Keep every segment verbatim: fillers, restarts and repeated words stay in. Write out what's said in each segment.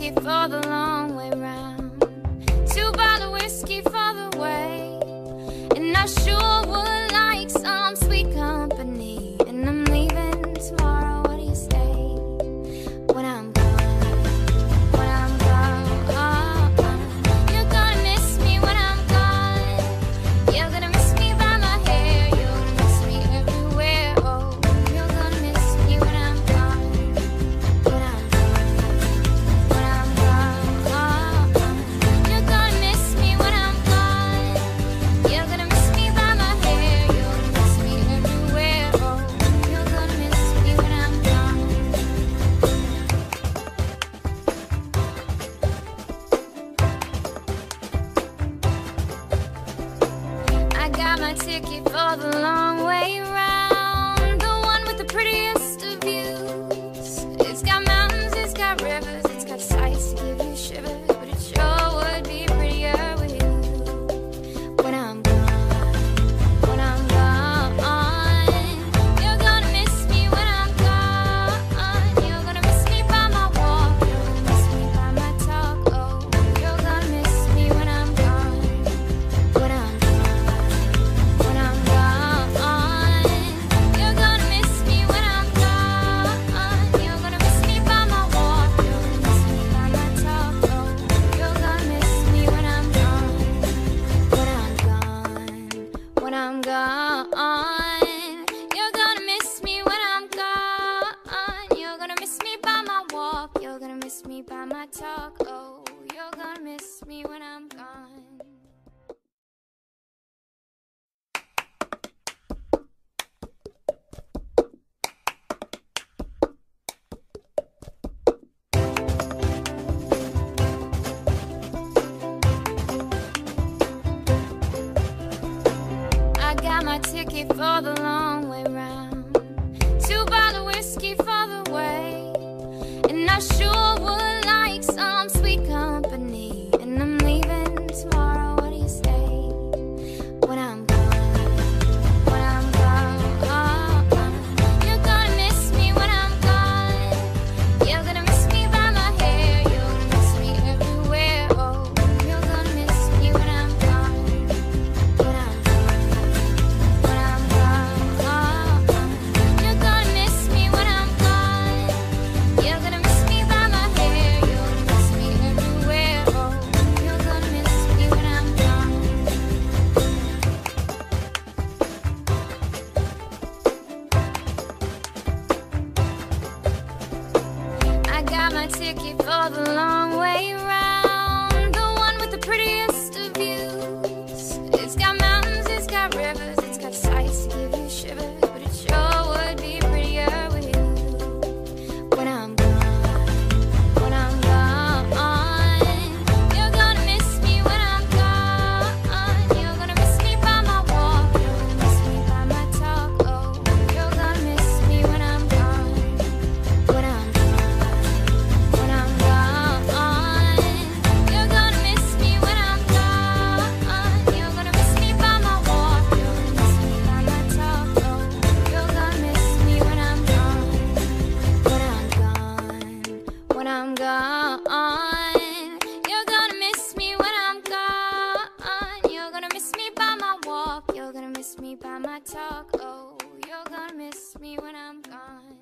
ticket for the long way round. Two bottle whiskey for the way, and I sure would like some sweet company. And I'm leaving tomorrow. What do you say? When I'm gone, when I'm gone, you're gonna miss me when I'm gone. You're gonna miss me by my hair. You're gonna miss me everywhere. Oh, you're gonna miss me when I'm gone. When I'm gone, when I'm gone, you're gonna miss me when I'm gone. You're gonna miss me by my hair. You're gonna miss me everywhere. Oh, you're gonna miss me when I'm gone. I got my ticket for the long way round, the one with the prettiest of views. It's got mountains, it's got rivers, it's got sights to give you shivers, but it sure would be prettier with you. When I'm gone, when I'm gone, you're gonna miss me when I'm gone. You're gonna miss me by my walk, you're gonna miss me by my talk. Oh, you're gonna miss me when I'm gone. When I'm gone, when I'm gone, you're gonna miss me when I'm gone. You're gonna miss me by my walk, you're gonna miss me by my talk. Oh, you're gonna miss me when I'm gone. When I'm gone, when I'm gone, you're gonna miss me when I'm gone. You're gonna miss me by my walk, you're gonna miss me by my talk. Oh, you're gonna miss me when I'm gone. I got my ticket for the long way round, two bottle whiskey for the way, and I sure would like some sweet company. And I'm leaving tomorrow. What do you say? When I'm gone, when I'm gone, you're gonna miss me when I'm gone. You're gonna miss me by my hair. You're gonna miss me everywhere. Oh, you're gonna miss me when I'm gone. When I'm gone, when I'm gone, you're gonna miss me when I'm gone. You're gonna miss me by my hair. You're gonna miss me everywhere. Oh, you're gonna miss me when I'm gone. I got my ticket for the long way round, the one with the prettiest of views. It's got mountains, it's got rivers, it's got sights to give you shivers, but it sure would be prettier with you. When I'm gone, when I'm gone, you're gonna miss me when I'm gone. You're gonna miss me by my walk, you're gonna miss me by my talk. Oh, you're gonna miss me when I'm gone. When I'm gone, when I'm gone, you're gonna miss me when I'm gone. You're gonna miss me by my walk, you're gonna miss me by my talk. Oh, you're gonna miss me when I'm gone. When I'm gone, when I'm gone, you're gonna miss me when I'm gone. You're gonna miss me by my walk, you're gonna miss me by my talk. Oh, you're gonna miss me when I'm gone.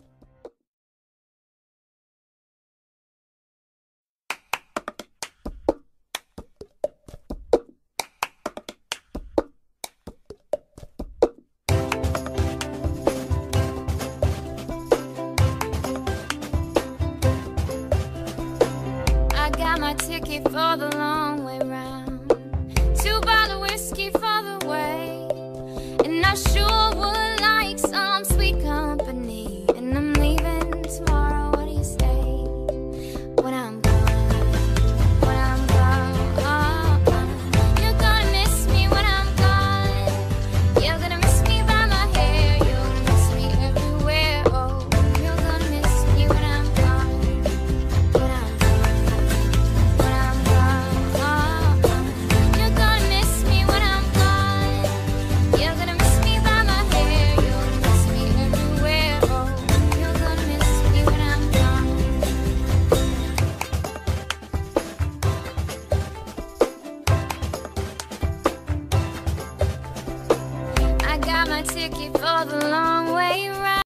I got my ticket for the long way round, two bottle whiskey for the way, and I sure